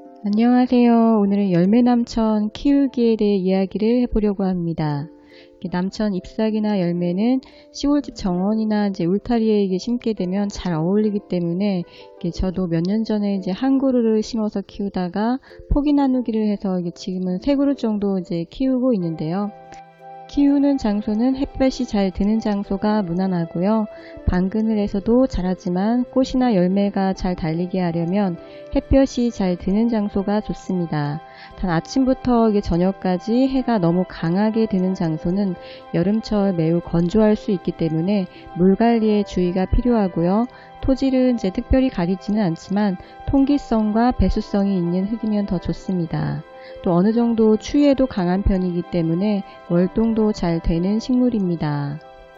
안녕하세요. 오늘은 열매남천 키우기에 대해 이야기를 해보려고 합니다. 남천 잎사귀나 열매는 시골집 정원이나 이제 울타리에 심게 되면 잘 어울리기 때문에 저도 몇 년 전에 이제 한 그루를 심어서 키우다가 포기 나누기를 해서 지금은 세 그루 정도 이제 키우고 있는데요. 키우는 장소는 햇볕이 잘 드는 장소가 무난하고요. 방그늘에서도 자라지만 꽃이나 열매가 잘 달리게 하려면 햇볕이 잘 드는 장소가 좋습니다. 단 아침부터 저녁까지 해가 너무 강하게 드는 장소는 여름철 매우 건조할 수 있기 때문에 물 관리에 주의가 필요하고요. 토질은 특별히 가리지는 않지만 통기성과 배수성이 있는 흙이면 더 좋습니다. 또 어느 정도 추위에도 강한 편이기 때문에 월동도 잘 되는 식물입니다.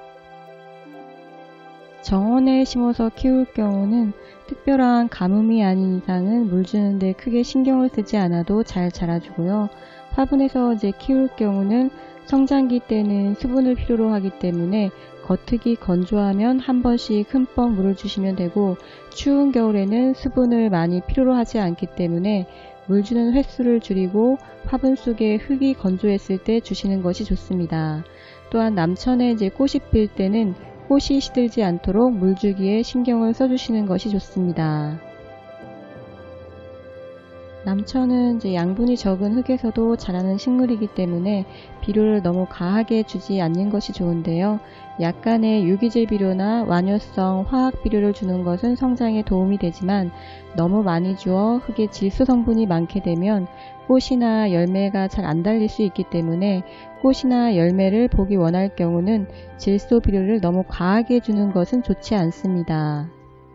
정원에 심어서 키울 경우는 특별한 가뭄이 아닌 이상은 물 주는데 크게 신경을 쓰지 않아도 잘 자라주고요. 화분에서 키울 경우는 성장기 때는 수분을 필요로 하기 때문에 겉흙이 건조하면 한 번씩 흠뻑 물을 주시면 되고, 추운 겨울에는 수분을 많이 필요로 하지 않기 때문에 물 주는 횟수를 줄이고 화분 속에 흙이 건조했을 때 주시는 것이 좋습니다. 또한 남천에 꽃이 필 때는 꽃이 시들지 않도록 물 주기에 신경을 써주시는 것이 좋습니다. 남천은 양분이 적은 흙에서도 자라는 식물이기 때문에 비료를 너무 과하게 주지 않는 것이 좋은데요. 약간의 유기질 비료나 완효성 화학 비료를 주는 것은 성장에 도움이 되지만 너무 많이 주어 흙에 질소 성분이 많게 되면 꽃이나 열매가 잘 안 달릴 수 있기 때문에 꽃이나 열매를 보기 원할 경우는 질소 비료를 너무 과하게 주는 것은 좋지 않습니다.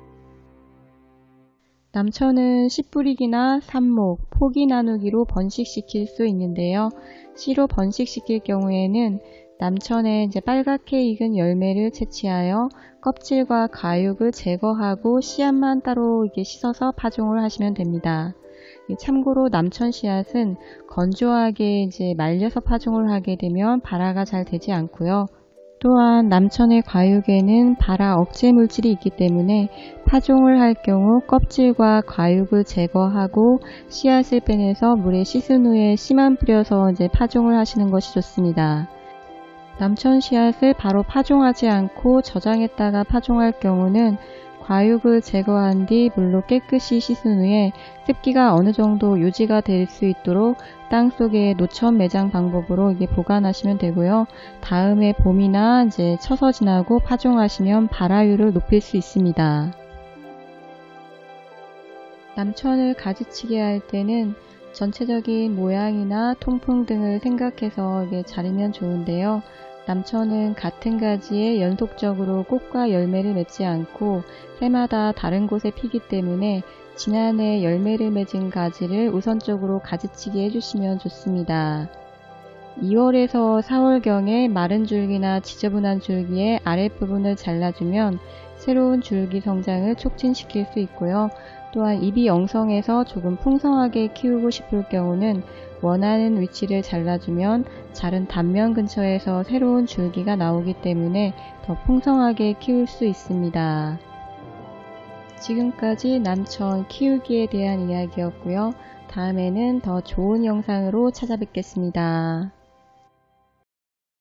남천은 씨뿌리기나 삽목, 포기 나누기로 번식시킬 수 있는데요. 씨로 번식시킬 경우에는 남천에 빨갛게 익은 열매를 채취하여 껍질과 가육을 제거하고 씨앗만 따로 씻어서 파종을 하시면 됩니다. 참고로 남천 씨앗은 건조하게 말려서 파종을 하게 되면 발화가 잘 되지 않고요. 또한 남천의 과육에는 발화 억제 물질이 있기 때문에 파종을 할 경우 껍질과 과육을 제거하고 씨앗을 빼내서 물에 씻은 후에 씨만 뿌려서 파종을 하시는 것이 좋습니다. 남천 씨앗을 바로 파종하지 않고 저장했다가 파종할 경우는 과육을 제거한 뒤 물로 깨끗이 씻은 후에 습기가 어느 정도 유지가 될 수 있도록 땅속에 노천 매장 방법으로 보관하시면 되고요. 다음에 봄이나 쳐서 지나고 파종하시면 발화율을 높일 수 있습니다. 남천을 가지치기 할 때는 전체적인 모양이나 통풍 등을 생각해서 자르면 좋은데요. 남천은 같은 가지에 연속적으로 꽃과 열매를 맺지 않고 해마다 다른 곳에 피기 때문에 지난해 열매를 맺은 가지를 우선적으로 가지치기 해주시면 좋습니다. 2월에서 4월경에 마른 줄기나 지저분한 줄기의 아랫부분을 잘라주면 새로운 줄기 성장을 촉진시킬 수 있고요. 또한 잎이 엉성해서 조금 풍성하게 키우고 싶을 경우는 원하는 위치를 잘라주면 자른 단면 근처에서 새로운 줄기가 나오기 때문에 더 풍성하게 키울 수 있습니다. 지금까지 남천 키우기에 대한 이야기였고요. 다음에는 더 좋은 영상으로 찾아뵙겠습니다.